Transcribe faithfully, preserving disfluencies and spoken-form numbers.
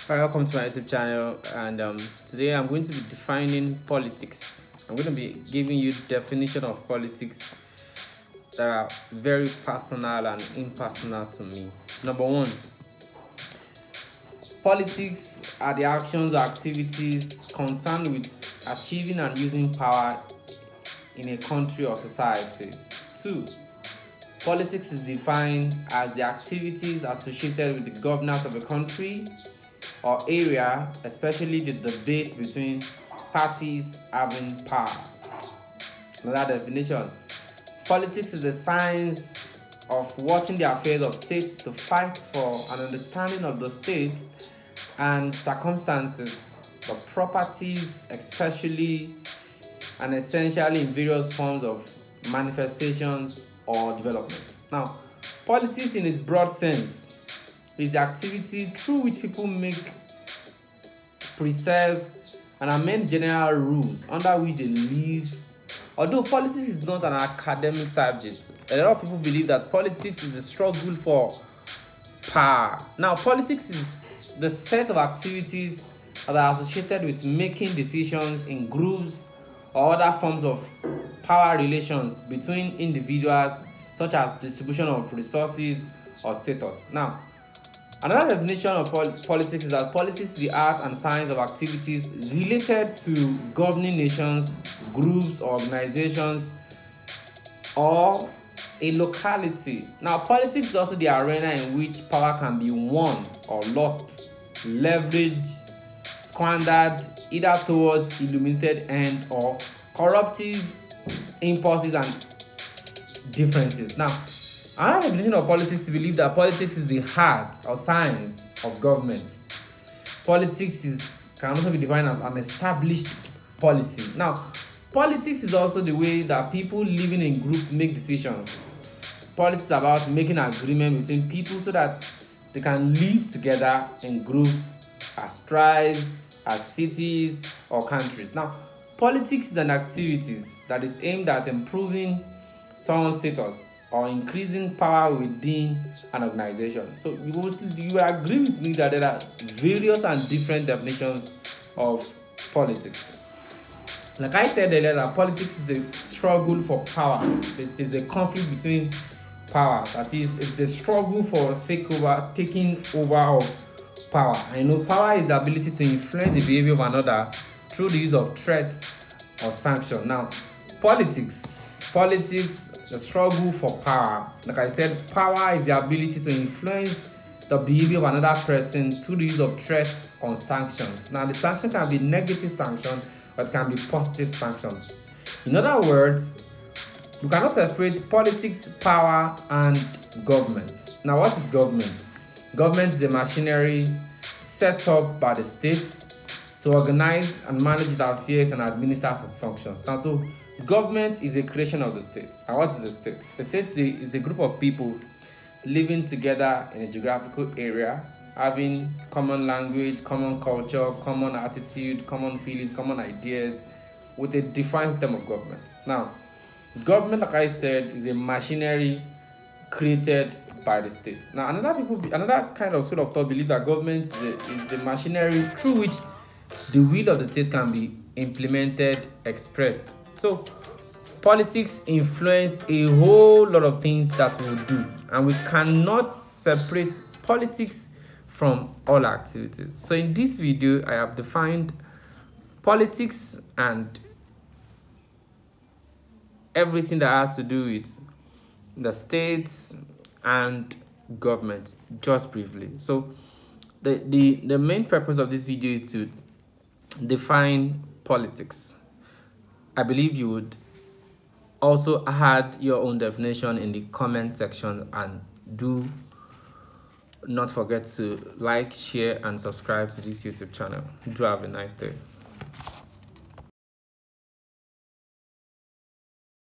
Hi, welcome to my YouTube channel, and um, today I'm going to be defining politics. I'm going to be giving you definition of politics that are very personal and impersonal to me. So number one, politics are the actions or activities concerned with achieving and using power in a country or society. Two, politics is defined as the activities associated with the governance of a country or area, especially the debate between parties having power. Another definition: politics is the science of watching the affairs of states to fight for an understanding of the state and circumstances, the properties, especially and essentially in various forms of manifestations or development. Now, politics in its broad sense is the activity through which people make, preserve, and amend general rules under which they live. Although politics is not an academic subject, a lot of people believe that politics is the struggle for power. Now, politics is the set of activities that are associated with making decisions in groups or other forms of power relations between individuals, such as distribution of resources or status. Now, another definition of pol politics is that politics is the art and science of activities related to governing nations, groups, or organizations, or a locality. Now, politics is also the arena in which power can be won or lost, leveraged, squandered, either towards illuminated end or corruptive impulses and differences. Now, another definition of politics believes that politics is the art or science of government. Politics is can also be defined as an established policy. Now, politics is also the way that people living in group make decisions. Politics is about making an agreement between people so that they can live together in groups as tribes, as cities, or countries. Now, politics is an activity that is aimed at improving someone's status or increasing power within an organization. So you will, you will agree with me that there are various and different definitions of politics. Like I said earlier, that politics is the struggle for power. It is a conflict between power. That is, it's a struggle for take over, taking over of power. I know power is the ability to influence the behavior of another through the use of threat or sanction. Now, politics. Politics, the struggle for power. Like I said, power is the ability to influence the behavior of another person through the use of threat or sanctions. Now, the sanction can be negative sanction, but it can be positive sanctions. In other words, we cannot separate politics, power, and government. Now, what is government? Government is a machinery set up by the states to organize and manage the affairs and administer its functions. Now, so government is a creation of the state. And what is the state? The state is a, is a group of people living together in a geographical area, having common language, common culture, common attitude, common feelings, common ideas, with a defined system of government. Now, government, like I said, is a machinery created by the state. Now, another people, another kind of school of thought believe that government is a, is a machinery through which the will of the state can be implemented, expressed. So, politics influence a whole lot of things that we do, and we cannot separate politics from all activities. So, in this video, I have defined politics and everything that has to do with the states and government, just briefly. So, the the the main purpose of this video is to define politics. I believe you would also add your own definition in the comment section, and do not forget to like, share, and subscribe to this YouTube channel. Do have a nice day.